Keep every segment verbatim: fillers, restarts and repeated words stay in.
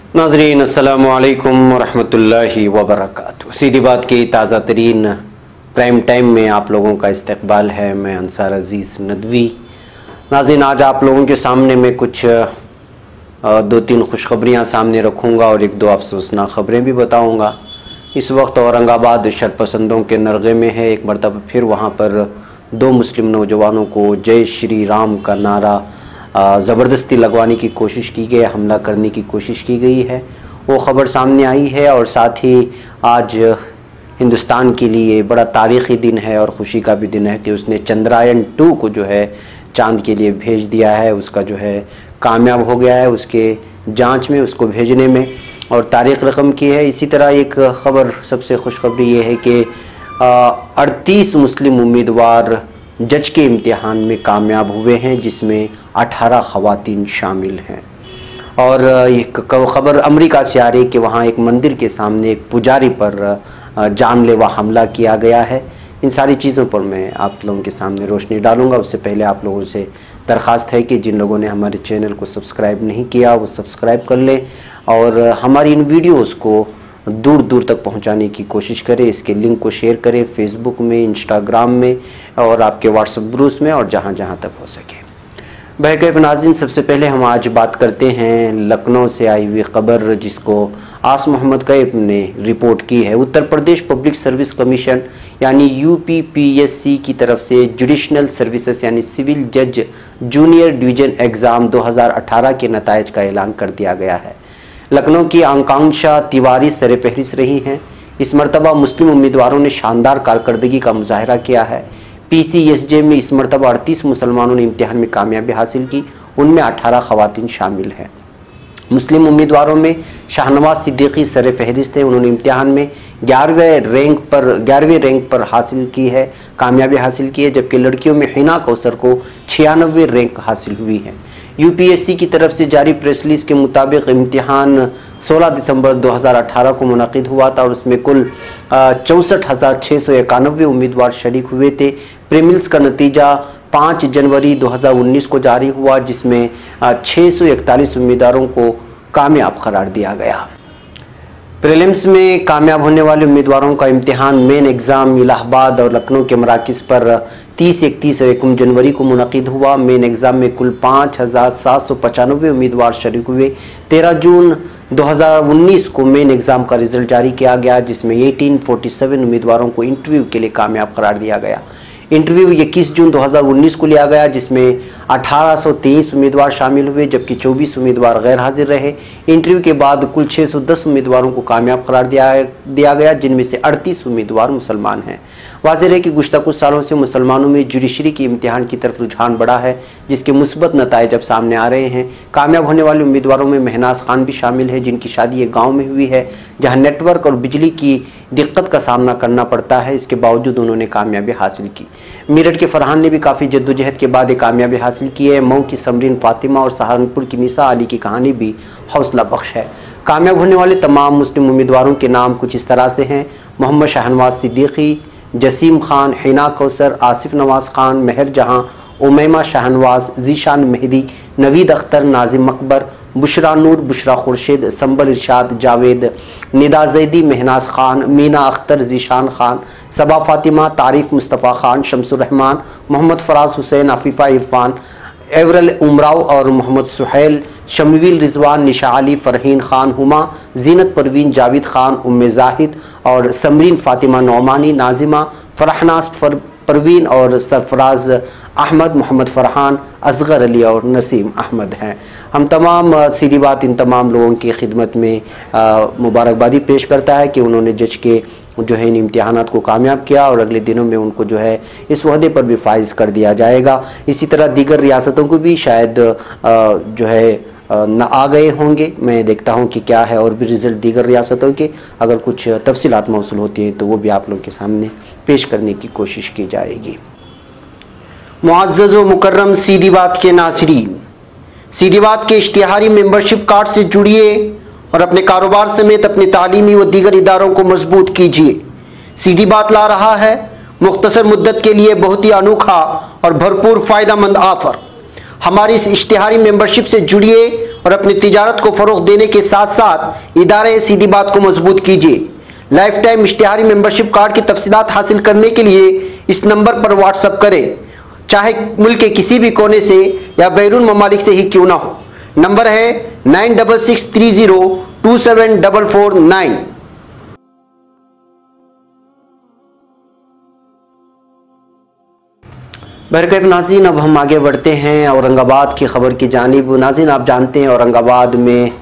नाज़रीन अस्सलामु अलैकुम वरहमतुल्लाहि वबरकातुहू। सीधी बात की ताज़ा तरीन प्राइम टाइम में आप लोगों का इस्तकबाल है। मैं अंसार अजीज़ नदवी। नाज़रीन, आज आप लोगों के सामने मैं कुछ दो तीन खुशखबरियाँ सामने रखूँगा और एक दो अफसोसनाक ख़बरें भी बताऊँगा। इस वक्त औरंगाबाद शरपसंदों के नरगे में है। एक मरतबा फिर वहाँ पर दो मुस्लिम नौजवानों को जय श्री राम का नारा ज़बरदस्ती लगवाने की कोशिश की गई, हमला करने की कोशिश की गई है। वो ख़बर सामने आई है और साथ ही आज हिंदुस्तान के लिए बड़ा तारीख़ी दिन है और ख़ुशी का भी दिन है कि उसने चंद्रयान टू को जो है चांद के लिए भेज दिया है। उसका जो है कामयाब हो गया है उसके जांच में, उसको भेजने में, और तारीख़ रकम की है। इसी तरह एक ख़बर, सबसे खुशखबरी ये है कि अड़तीस मुस्लिम उम्मीदवार जज के इम्तिहान में कामयाब हुए हैं, जिसमें अठारह ख़वातीन शामिल हैं। और एक ख़बर अमेरिका से आ रही कि वहाँ एक मंदिर के सामने एक पुजारी पर जानलेवा हमला किया गया है। इन सारी चीज़ों पर मैं आप लोगों के सामने रोशनी डालूंगा। उससे पहले आप लोगों से दरख्वास्त है कि जिन लोगों ने हमारे चैनल को सब्सक्राइब नहीं किया वो सब्सक्राइब कर लें और हमारी इन वीडियोज़ को दूर दूर तक पहुंचाने की कोशिश करें। इसके लिंक को शेयर करें फेसबुक में, इंस्टाग्राम में और आपके व्हाट्सएप ग्रुप्स में और जहां जहां तक हो सके। बहरकैफ नाज़रीन, सबसे पहले हम आज बात करते हैं लखनऊ से आई हुई खबर जिसको आस मोहम्मद कैफ ने रिपोर्ट की है। Uttar Pradesh public service commission यानी U P P S C की तरफ से जुडिशनल सर्विसेज यानी सिविल जज जूनियर डिवीज़न एग्ज़ाम दो हज़ार अठारह के नताइज का ऐलान कर दिया गया है। लखनऊ की आकांक्षा तिवारी सरे फहरिस्त रही हैं। इस मरतबा मुस्लिम उम्मीदवारों ने शानदार कारकर्दगी का मुजाहरा किया है। पी सी एस जे में इस मरतबा अड़तीस मुसलमानों ने इम्तिहान में कामयाबी हासिल की, उनमें अठारह ख़वातीन शामिल हैं। मुस्लिम उम्मीदवारों में शाहनवाज सिद्दीकी सरे फहरिस्त है। उन्होंने इम्तिहान में ग्यारहवें रैंक पर ग्यारहवें रैंक पर हासिल की है, कामयाबी हासिल की है, जबकि लड़कियों में हिना कौसर को छियानवे रैंक हासिल हुई है। यू पी एस सी की तरफ से जारी प्रेस रिलीज के मुताबिक इम्तिहान सोलह दिसंबर दो हज़ार अठारह को मुनक़िद हुआ था और उसमें कुल चौंसठ हज़ार छः सौ इक्यानवे उम्मीदवार शरीक हुए थे। प्रीलिम्स का नतीजा पाँच जनवरी दो हज़ार उन्नीस को जारी हुआ, जिसमें छः सौ इकतालीस उम्मीदवारों को कामयाब करार दिया गया। प्रीलिम्स में कामयाब होने वाले उम्मीदवारों का इम्तिहान मेन एग्ज़ाम इलाहाबाद और लखनऊ के मराकिज़ पर तीस इकतीस और इक्कीस जनवरी को मुनक़िद हुआ। मेन एग्ज़ाम में कुल पाँच हज़ार सात सौ पचानवे उम्मीदवार शरीक हुए। तेरह जून दो हज़ार उन्नीस को मेन एग्ज़ाम का रिज़ल्ट जारी किया गया, जिसमें अठारह सौ सैंतालीस उम्मीदवारों को इंटरव्यू के लिए कामयाब करार दिया गया। इंटरव्यू इक्कीस जून दो हज़ार उन्नीस को लिया गया, जिसमें अठारह सौ तेईस उम्मीदवार शामिल हुए, जबकि चौबीस उम्मीदवार गैर हाजिर रहे। इंटरव्यू के बाद कुल छः सौ दस उम्मीदवारों को कामयाब करार दिया दिया गया, जिनमें से अड़तीस उम्मीदवार मुसलमान हैं। वाज़ेह है कि गुज़श्ता कुछ सालों से मुसलमानों में जुडिशरी के इम्तिहान की तरफ रुझान बढ़ा है, जिसके मुस्बत नताइज अब सामने आ रहे हैं। कामयाब होने वाले उम्मीदवारों में महनाज खान भी शामिल है, जिनकी शादी एक गाँव में हुई है जहाँ नेटवर्क और बिजली की दिक्कत का सामना करना पड़ता है। इसके बावजूद उन्होंने कामयाबी हासिल की। मेरठ के फरहान ने भी काफ़ी जद्दोजहद के बाद एक कामयाबी हासिल की है। मऊ की समरीन फातिमा और सहारनपुर की निसा अली की कहानी भी हौसला बख्श है। कामयाब होने वाले तमाम मुस्लिम उम्मीदवारों के नाम कुछ इस तरह से हैं: मोहम्मद शाहनवाज सिद्दीकी, जसीम खान, हिना कौसर, आसिफ नवाज खान, मेहर जहां, उमैमा शाहनवाज, जीशान मेहदी, नवीद अख्तर, नाजिम अकबर, बुशरा नूर, बुशरा खुर्शीद, संबल इरशाद, जावेद, निदा जैदी, महनाज खान, मीना अख्तर, जीशान खान, सबा फातिमा, तारीफ मुस्तफ़ा खान, शमसुर रहमान, मोहम्मद फराज हुसैन, अफीफ़ा इरफान, एवरल उमराव और मोहम्मद सुहैल, शमीविल रिजवान, निशा अली, फ़रहीन खान, हुमा, जीनत परवीन, जावेद खान, उम्मे जाहिद और समरीन फातिमा नौमानी, नाजिमा, फरहनास परवीन और सरफराज अहमद, मोहम्मद फरहान, असगर अली और नसीम अहमद हैं। हम तमाम सीधी बात इन तमाम लोगों की खिदमत में मुबारकबादी पेश करता है कि उन्होंने जज के जो है इन इम्तिहानात को कामयाब किया और अगले दिनों में उनको जो है इस वहदे पर भी फाइज कर दिया जाएगा। इसी तरह दीगर रियासतों को भी शायद जो है न आ गए होंगे। मैं देखता हूं कि क्या है और भी रिज़ल्ट दीगर रियासतों के, अगर कुछ तफसीलात मौसूल होती हैं तो वो भी आप लोगों के सामने पेश करने की कोशिश की जाएगी। मुअज़्ज़ज़ व मुकर्रम सीधी बात के नाज़रीन, सीधी बात के इश्तिहारी मेंबरशिप कार्ड से जुड़िए और अपने कारोबार समेत अपने तालीमी व दीगर इदारों को मजबूत कीजिए। सीधी बात ला रहा है मुख्तसर मुद्दत के लिए बहुत ही अनोखा और भरपूर फ़ायदा मंद ऑफ़र। हमारी इस इश्तिहारी मेंबरशिप से जुड़िए और अपनी तिजारत को फरोग देने के साथ साथ इदारे सीधी बात को मजबूत कीजिए। लाइफ टाइम इश्तिहारी मेंबरशिप कार्ड की तफसीलात हासिल करने के लिए इस नंबर पर व्हाट्सएप करें, चाहे मुल्क के किसी भी कोने से या बैरून ममालिक से ही क्यों ना हो। नंबर है nine double six three zero two seven double four nine. बहरकैफ नाज़रीन, अब हम आगे बढ़ते हैं औरंगाबाद की खबर की जानिब। नाज़रीन, आप जानते हैं औरंगाबाद में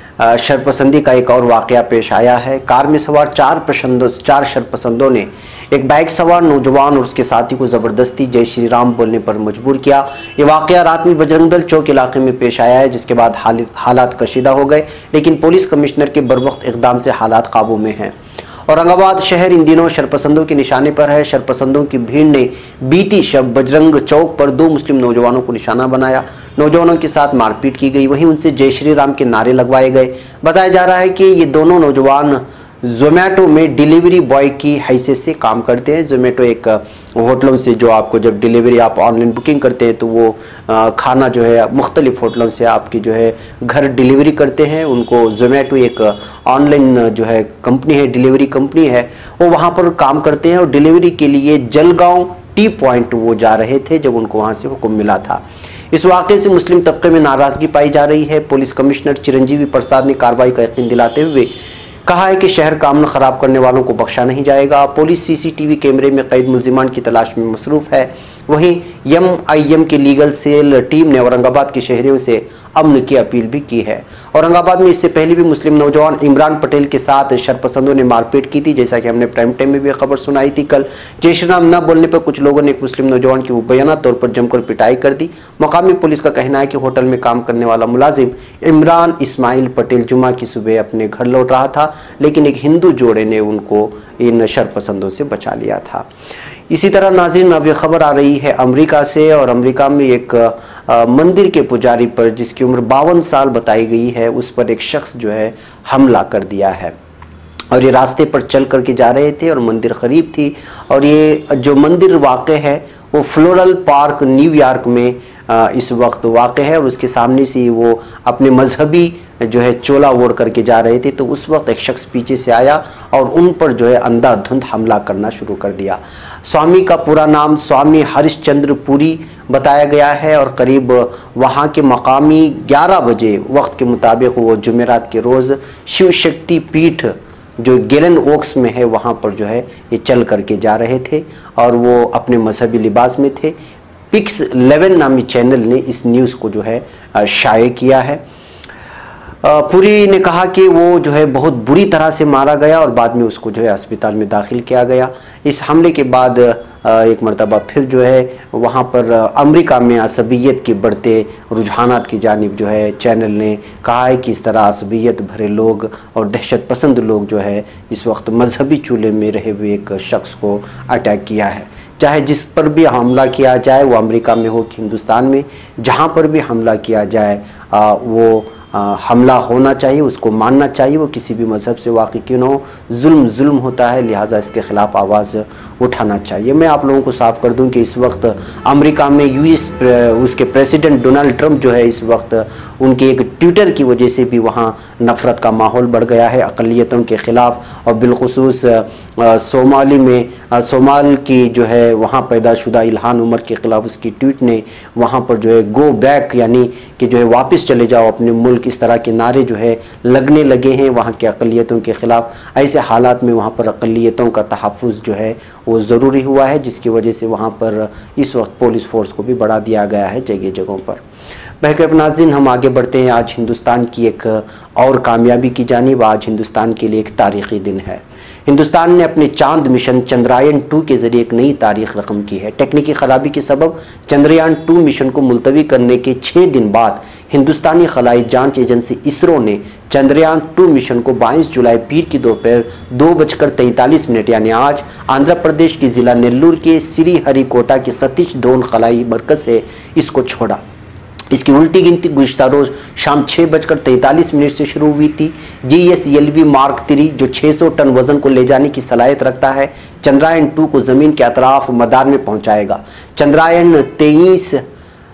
शरपसंदी का एक और वाक़या पेश आया है। कार में सवार चार पसंदों चार शरपसंदों ने एक बाइक सवार नौजवान और उसके साथी को ज़बरदस्ती जय श्री राम बोलने पर मजबूर किया। ये वाक़या रात में बजरंग दल चौक इलाके में पेश आया है, जिसके बाद हालात कशीदा हो गए, लेकिन पुलिस कमिश्नर के बरवक्त इक़दाम से हालात काबू में हैं। औरंगाबाद शहर इन दिनों शरपसंदों के निशाने पर है। शरपसंदों की भीड़ ने बीती शब बजरंग चौक पर दो मुस्लिम नौजवानों को निशाना बनाया। नौजवानों के साथ मारपीट की गई, वहीं उनसे जय श्री राम के नारे लगवाए गए। बताया जा रहा है कि ये दोनों नौजवान जोमेटो में डिलीवरी बॉय की हैसियत से काम करते हैं। जोमेटो एक होटलों से जो आपको जब डिलीवरी आप ऑनलाइन बुकिंग करते हैं तो वो खाना जो है मुख्तलिफ होटलों से आपकी जो है घर डिलीवरी करते हैं। उनको जोमेटो एक ऑनलाइन जो है कंपनी है, डिलीवरी कंपनी है, वो वहाँ पर काम करते हैं और डिलीवरी के लिए जलगांव टी पॉइंट वो जा रहे थे जब उनको वहाँ से हुक्म मिला था। इस वाक़े से मुस्लिम तबके में नाराज़गी पाई जा रही है। पुलिस कमिश्नर चिरंजीवी प्रसाद ने कार्रवाई का यकीन दिलाते हुए कहा है कि शहर का अमन खराब करने वालों को बख्शा नहीं जाएगा। पुलिस सीसीटीवी कैमरे में कैद मुलजिमान की तलाश में मसरूफ है। वहीं एम आई एम की लीगल सेल टीम ने औरंगाबाद के शहरियों से अमन की अपील भी की है। औरंगाबाद में इससे पहले भी मुस्लिम नौजवान इमरान पटेल के साथ शरपसंदों ने मारपीट की थी, जैसा कि हमने प्राइम टाइम में भी खबर सुनाई थी। कल जय श्री राम न बोलने पर कुछ लोगों ने एक मुस्लिम नौजवान की मुबैना तौर पर जमकर पिटाई कर दी। मकामी पुलिस का कहना है कि होटल में काम करने वाला मुलाजिम इमरान इस्माइल पटेल जुमा की सुबह अपने घर लौट रहा था, लेकिन एक हिंदू जोड़े ने उनको इन शरपसंदों से बचा लिया था। इसी तरह नाज़रीन, अब ये खबर आ रही है अमेरिका से, और अमेरिका में एक आ, मंदिर के पुजारी पर जिसकी उम्र बावन साल बताई गई है, उस पर एक शख्स जो है हमला कर दिया है। और ये रास्ते पर चल करके जा रहे थे और मंदिर करीब थी, और ये जो मंदिर वाक़ है वो फ्लोरल पार्क न्यूयॉर्क में आ, इस वक्त वाक़ है, और उसके सामने से वो अपने मजहबी जो है चोला ओढ़ करके जा रहे थे। तो उस वक्त एक शख्स पीछे से आया और उन पर जो है अंधाधुंध हमला करना शुरू कर दिया। स्वामी का पूरा नाम स्वामी हरिश्चंद्र पुरी बताया गया है, और करीब वहाँ के मकामी ग्यारह बजे वक्त के मुताबिक वो जुमेरात के रोज़ शिव शक्ति पीठ जो गेलन ओक्स में है वहाँ पर जो है ये चल करके जा रहे थे, और वो अपने मजहबी लिबास में थे। पिक्स इलेवन नामी चैनल ने इस न्यूज़ को जो है शाये किया है। पुरी ने कहा कि वो जो है बहुत बुरी तरह से मारा गया और बाद में उसको जो है अस्पताल में दाखिल किया गया। इस हमले के बाद एक मरतबा फिर जो है वहाँ पर अमेरिका में असबियत के बढ़ते रुझानात की जानिब जो है चैनल ने कहा है कि इस तरह असबियत भरे लोग और दहशत पसंद लोग जो है इस वक्त मजहबी चूल्हे में रहे हुए एक शख्स को अटैक किया है। चाहे जिस पर भी हमला किया जाए, वो अमेरिका में हो कि हिंदुस्तान में, जहाँ पर भी हमला किया जाए आ, वो आ, हमला होना चाहिए, उसको मानना चाहिए, वो किसी भी मज़हब से वाक़ई क्यों न हो। जुल्म जुल्म होता है, लिहाजा इसके ख़िलाफ़ आवाज़ उठाना चाहिए। मैं आप लोगों को साफ कर दूं कि इस वक्त अमेरिका में यूएस उसके प्रेसिडेंट डोनाल्ड ट्रंप जो है इस वक्त उनके एक ट्विटर की वजह से भी वहाँ नफ़रत का माहौल बढ़ गया है अक़लियतों के ख़िलाफ़, और बिलखुसूस सोमाली में सोमाल की जो है वहाँ पैदाशुदा इल्हान उमर के ख़िलाफ़ उसकी ट्वीट ने वहाँ पर जो है गो बैक यानी कि जो है वापस चले जाओ अपने मुल्क, इस तरह के नारे जो है लगने लगे हैं वहाँ के अक़लियतों के ख़िलाफ़। ऐसे हालात में वहाँ पर अक़लियतों का तहफ़्फ़ुज़ जो है वो ज़रूरी हुआ है, जिसकी वजह से वहाँ पर इस वक्त पुलिस फोर्स को भी बढ़ा दिया गया है जगह जगहों पर। बहरकैफ नाज़रीन, हम आगे बढ़ते हैं आज हिंदुस्तान की एक और कामयाबी की जानिब। आज हिंदुस्तान के लिए एक तारीख़ी दिन है। हिंदुस्तान ने अपने चांद मिशन चंद्रयान टू के ज़रिए एक नई तारीख रकम की है। टेक्निकी ख़राबी के सबब चंद्रयान टू मिशन को मुलतवी करने के छः दिन बाद हिंदुस्तानी खलाई जांच एजेंसी इसरो ने चंद्रयान टू मिशन को बाईस जुलाई पीर की दोपहर दो बजकर तैंतालीस मिनट यानी आज आंध्र प्रदेश के ज़िला नेल्लूर के श्रीहरिकोटा के सतीश धवन खलाई मरकज़ से इसको छोड़ा। इसकी उल्टी गिनती गुज़िश्ता रोज शाम छः बजकर तैंतालीस मिनट से शुरू हुई थी। G S L V mark three जो छः सौ टन वजन को ले जाने की सलाहियत रखता है, चंद्रयान टू को ज़मीन के अतराफ मदार में पहुंचाएगा। चंद्रयान तेईस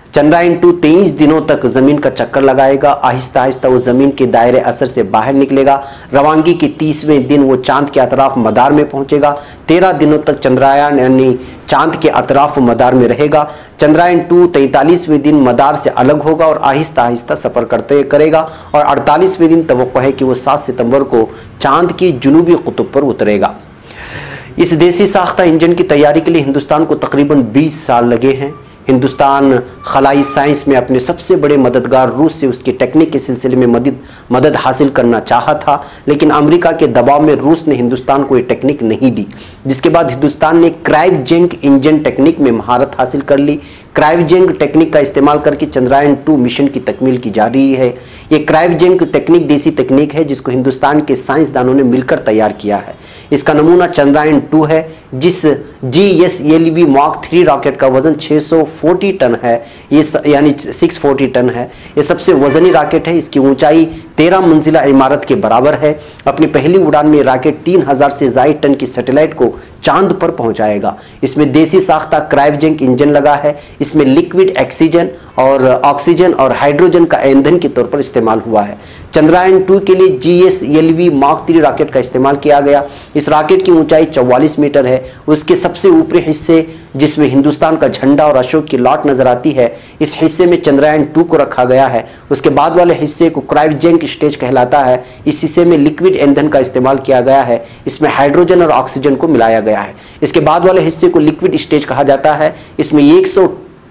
चंद्रयान टू तेईस दिनों तक जमीन का चक्कर लगाएगा। आहिस्ता आहिस्ता वो जमीन के दायरे असर से बाहर निकलेगा। रवानगी के तीसवें दिन वो चांद के अतराफ मदार में पहुंचेगा। तेरह दिनों तक चंद्रयान यानी चांद के अतराफ मदार में रहेगा। चंद्रयान टू तैंतालीसवें दिन मदार से अलग होगा और आहिस्ता आहिस्ता सफर करते करेगा और अड़तालीसवें दिन तवक्को है कि वो सात सितंबर को चांद की जुनूबी कुतुब पर उतरेगा। इस देसी साख्ता इंजन की तैयारी के लिए हिंदुस्तान को तकरीबन बीस साल लगे हैं। हिंदुस्तान खलाई साइंस में अपने सबसे बड़े मददगार रूस से उसकी टेक्निक के सिलसिले में मदद मदद हासिल करना चाहा था, लेकिन अमेरिका के दबाव में रूस ने हिंदुस्तान को ये टेक्निक नहीं दी, जिसके बाद हिंदुस्तान ने क्रायोजेनिक इंजन टेक्निक में महारत हासिल कर ली। क्रायोजेनिक टेक्निक का इस्तेमाल करके चंद्रयान टू मिशन की तकमील की जा रही है। ये क्रायोजेनिक टेक्निक देसी तकनीक है जिसको हिंदुस्तान के साइंसदानों ने मिलकर तैयार किया है। इसका नमूना चंद्रयान टू है, जिस G S L V mark three rocket का वजन छह सौ चालीस टन है, ये यानी छह सौ चालीस टन है। ये सबसे वजनी रॉकेट है। इसकी ऊंचाई तेरह मंजिला इमारत के बराबर है। अपनी पहली उड़ान में रॉकेट तीन हजार से ज्यादा टन की सैटेलाइट को चांद पर पहुंचाएगा। इसमें देसी साख्ता क्रायोजेनिक इंजन लगा है। इसमें लिक्विड ऑक्सीजन और ऑक्सीजन और हाइड्रोजन का ईंधन के तौर पर इस्तेमाल हुआ है। चंद्रयान टू के लिए G S L V mark three rocket का इस्तेमाल किया गया। इस रॉकेट की ऊंचाई चौवालीस मीटर है। उसके सबसे ऊपरी हिस्से जिसमें हिंदुस्तान का झंडा और अशोक की लॉट नजर आती है, इस हिस्से में चंद्रयान टू को रखा गया है। उसके बाद वाले हिस्से को क्रायोजेनिक स्टेज कहलाता है। इस हिस्से में लिक्विड ईंधन का इस्तेमाल किया गया है। इसमें हाइड्रोजन और ऑक्सीजन को मिलाया गया है। इसके बाद वाले हिस्से को लिक्विड स्टेज कहा जाता है। इसमें एक सौ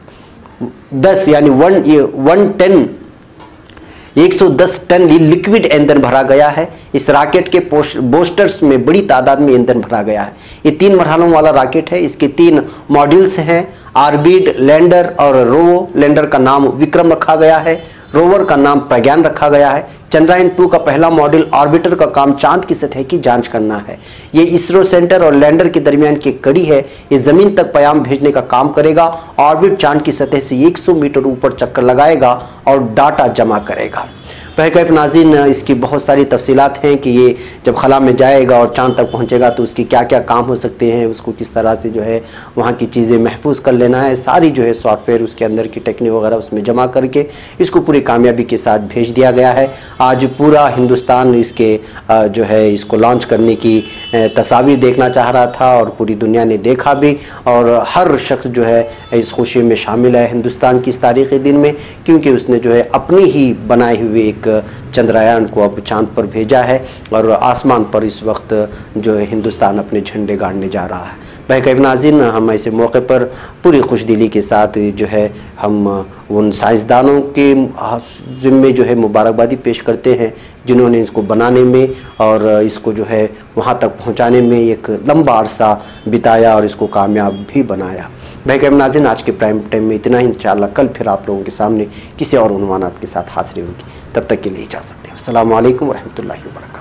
दस यानी वन वन टेन एक सौ दस टन लिक्विड ईंधन भरा गया है। इस रॉकेट के बोस्टर्स में बड़ी तादाद में ईंधन भरा गया है। ये तीन मरहलों वाला रॉकेट है। इसके तीन मॉड्यूल्स हैं, ऑर्बिट, लैंडर और रोवो। लैंडर का नाम विक्रम रखा गया है, रोवर का नाम प्रज्ञान रखा गया है। चंद्रयान टू का पहला मॉड्यूल ऑर्बिटर का काम चांद की सतह की जांच करना है। ये इसरो सेंटर और लैंडर के दरमियान की कड़ी है। ये जमीन तक पैगाम भेजने का काम करेगा। ऑर्बिट चांद की सतह से सौ मीटर ऊपर चक्कर लगाएगा और डाटा जमा करेगा। बहरकैफ नाज़रीन, इसकी बहुत सारी तफसीलात हैं कि ये जब खला में जाएगा और चांद तक पहुंचेगा तो उसकी क्या क्या काम हो सकते हैं, उसको किस तरह से जो है वहाँ की चीज़ें महफूज कर लेना है। सारी जो है सॉफ्टवेयर उसके अंदर की टेक्निक वगैरह उसमें जमा करके इसको पूरी कामयाबी के साथ भेज दिया गया है। आज पूरा हिंदुस्तान इसके जो है इसको लॉन्च करने की तस्वीर देखना चाह रहा था और पूरी दुनिया ने देखा भी, और हर शख्स जो है इस खुशी में शामिल है हिंदुस्तान की इस तारीख़ी दिन में, क्योंकि उसने जो है अपनी ही बनाए हुए एक चंद्रयान को अब चांद पर भेजा है और आसमान पर इस वक्त जो है हिंदुस्तान अपने झंडे गाड़ने जा रहा है। बहरकैफ नाज़रीन, हम ऐसे मौके पर पूरी खुशदिली के साथ जो है हम उन साइंसदानों के ज़िम्मे जो है मुबारकबादी पेश करते हैं जिन्होंने इसको बनाने में और इसको जो है वहाँ तक पहुँचाने में एक लंबा अरसा बिताया और इसको कामयाब भी बनाया। बहरकैफ नाज़रीन, आज के प्राइम टाइम में इतना ही। इंशाअल्लाह कल फिर आप लोगों के सामने किसी और उन्वानात के साथ हाजिर होगी। तब तक के लिए इजाज़त दें। अस्सलामु अलैकुम व रहमतुल्लाहि व बरकातहू।